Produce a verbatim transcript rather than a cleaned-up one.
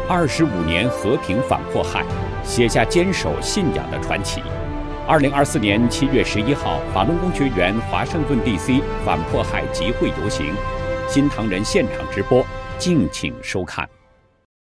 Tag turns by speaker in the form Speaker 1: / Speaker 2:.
Speaker 1: 二十五年和平反迫害，写下坚守信仰的传奇。二零二四年七月十一号，法轮功学员华盛顿 D C 反迫害集会游行，新唐人现场直播，敬请收看。